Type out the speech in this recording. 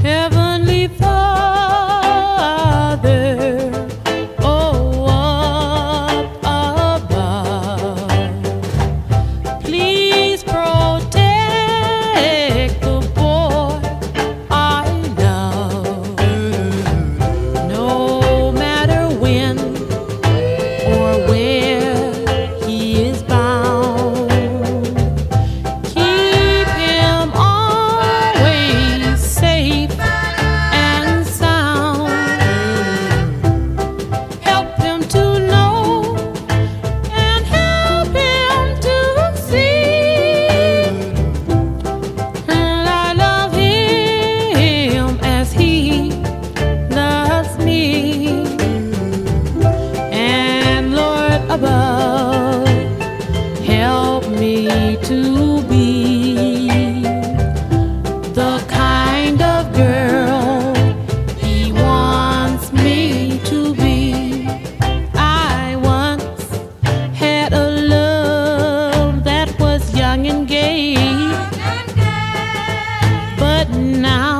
Heavenly Father, oh, up above, please protect the boy I love. No matter when or where he is bound, keep him always safe and sound. Help him to know and help him to see that I love him as he loves me. And Lord above, help me to be the kind of girl he wants me to be. I once had a love that was young and gay, but now